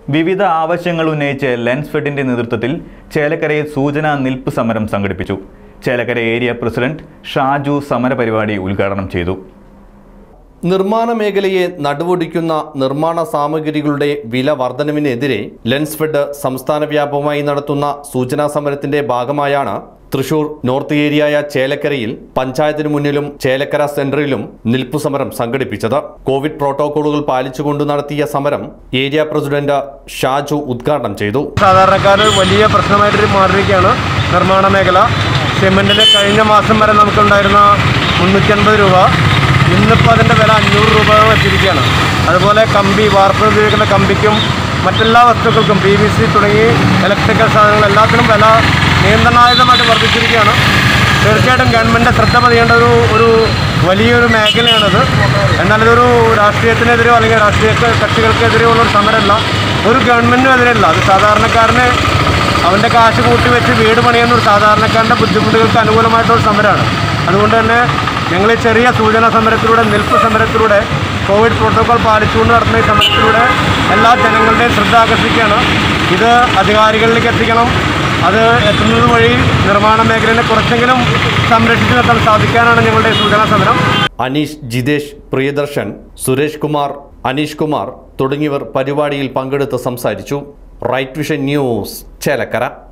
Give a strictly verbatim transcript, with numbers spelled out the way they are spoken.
വിവിധ ആവശ്യങ്ങൾ ഉന്നയിച്ച് ലെൻസ്ഫെഡിന്റെ നേതൃത്വത്തിൽ ചേലക്കരയിൽ സൂചനാ നിൽപ്പ് സമരം സംഘടിപ്പിച്ചു. ചേലക്കര ഏരിയ പ്രസിഡന്റ് ഷാജു സമരപരിപാടി ഉദ്ഘാടനം ചെയ്തു. നിർമ്മാണ മേഖലയെ നടുവൊടിക്കുന്ന നിർമ്മാണ സാമഗ്രികളുടെ വില വർധനവിനെതിരെ ലെൻസ്ഫെഡ് സംസ്ഥാന വ്യാപകമായി നടത്തുന്ന സൂചനാ സമരത്തിന്റെ ഭാഗമായാണ് തൃശൂർ നോർത്ത് ഏരിയയായ ചേലക്കരയിൽ പഞ്ചായത്തിന് മുന്നിലും ചേലക്കര സെന്ററിലും നിൽപ്പു സമരം സംഘടിപ്പിച്ചത്. കോവിഡ് പ്രോട്ടോകോളുകൾ പാലിച്ചുകൊണ്ട് നടത്തിയ സമരം ഏരിയ പ്രസിഡന്റ് ഷാജു ഉദ്ഘാടനം ചെയ്തു. സാധാരണക്കാര് വലിയ പ്രശ്നമായിട്ട് മാറിയിരിക്കുകയാണ് നിർമ്മാണ മേഖല. സിമെന്റിന് കഴിഞ്ഞ മാസം വരെ നമുക്കുണ്ടായിരുന്ന മുന്നൂറ്റി അൻപത് രൂപ ഇന്നിപ്പോൾ അതിൻ്റെ വില അഞ്ഞൂറ് രൂപ വെച്ചിരിക്കുകയാണ്. അതുപോലെ കമ്പി വാർപ്പ് ഉപയോഗിക്കുന്ന കമ്പിക്കും മറ്റെല്ലാ വസ്തുക്കൾക്കും പി വി സി തുടങ്ങി ഇലക്ട്രിക്കൽ സാധനങ്ങൾ എല്ലാത്തിനും വില നിയന്ത്രണാതീതമായിട്ട് വർദ്ധിച്ചിരിക്കുകയാണ്. തീർച്ചയായിട്ടും ഗവൺമെൻറ് ശ്രദ്ധ പതിയേണ്ട ഒരു ഒരു വലിയൊരു മേഖലയാണിത്. എന്നാൽ ഇതൊരു രാഷ്ട്രീയത്തിനെതിരെയോ അല്ലെങ്കിൽ രാഷ്ട്രീയ കക്ഷികൾക്കെതിരെയോ ഉള്ളൊരു സമരമല്ല, ഒരു ഗവൺമെൻറ്റിനും എതിരല്ല. അത് സാധാരണക്കാരനെ അവൻ്റെ കാശ് കൂട്ടി വെച്ച് വീട് പണിയുന്ന ഒരു സാധാരണക്കാരൻ്റെ ബുദ്ധിമുട്ടുകൾക്ക് അനുകൂലമായിട്ടുള്ള സമരമാണ്. അതുകൊണ്ട് തന്നെ ഞങ്ങൾ ഈ ചെറിയ സൂചനാ സമരത്തിലൂടെ നിൽപ്പ് സമരത്തിലൂടെ കോവിഡ് പ്രോട്ടോകോൾ പാലിച്ചുകൊണ്ട് നടത്തുന്ന ഈ സമരത്തിലൂടെ എല്ലാ ജനങ്ങളുടെയും ശ്രദ്ധ ആകർഷിക്കുകയാണ്. ഇത് അധികാരികളിലേക്ക് എത്തിക്കണം. അത് എത്തുന്നത് വഴി നിർമ്മാണ മേഖലയെ കുറച്ചെങ്കിലും സംരക്ഷിച്ചു നിർത്താൻ സാധിക്കാനാണ് ഞങ്ങളുടെ സൂചനാ സമരം. അനീഷ്, ജിതേഷ്, പ്രിയദർശൻ, സുരേഷ് കുമാർ, അനീഷ് കുമാർ തുടങ്ങിയവർ പരിപാടിയിൽ പങ്കെടുത്ത് സംസാരിച്ചു. Right vision news, Chelakkara.